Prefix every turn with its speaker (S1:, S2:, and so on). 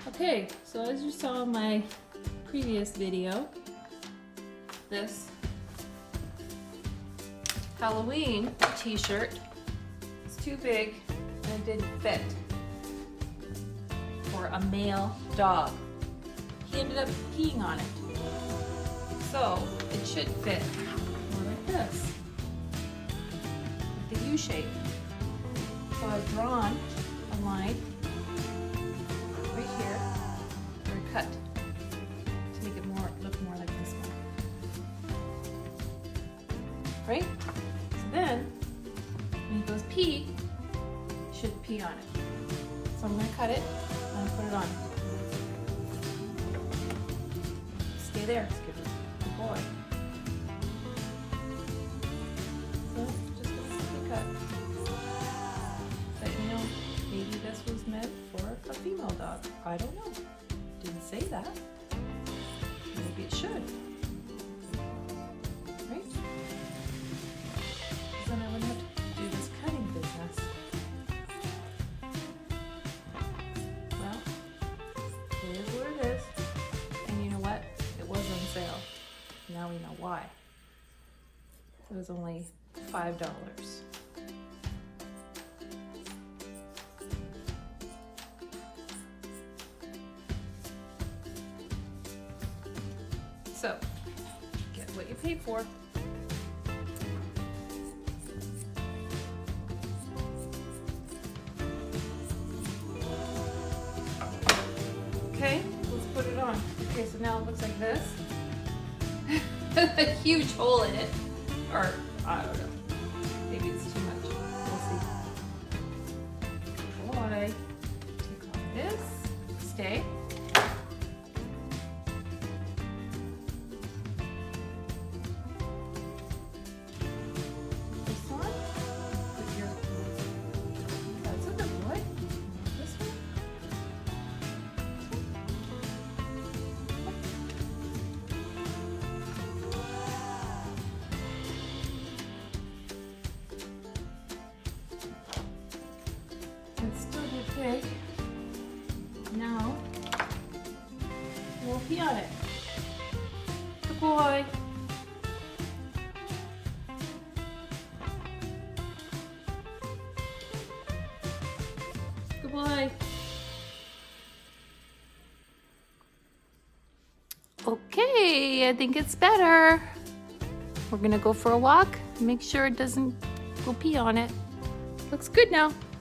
S1: Okay, so as you saw in my previous video, this Halloween t-shirt is too big and it didn't fit for a male dog. He ended up peeing on it. So it should fit more like this, with the U shape. So I've drawn a line right here, or a cut, to make it look more like this one. Right? So then, when he goes pee, he should pee on it. So I'm going to cut it and put it on. Stay there, good boy. So just a simple cut. But you know, maybe this was meant for a female dog. I don't know. Didn't say that. Maybe it should. Right? Then I wouldn't have to do this cutting business. Well, it is what it is. And you know what? It was on sale. Now we know why. It was only $5. So, get what you paid for. Okay, let's put it on. Okay, so now it looks like this. A huge hole in it. Or, I don't know. Maybe it's too much. We'll see. Boy, take off this. Stay. This one. Put your... That's a good boy. This one. It's still too big. Now, we'll pee on it. Good boy. Good boy. Okay, I think it's better. We're gonna go for a walk. Make sure it doesn't go pee on it. Looks good now.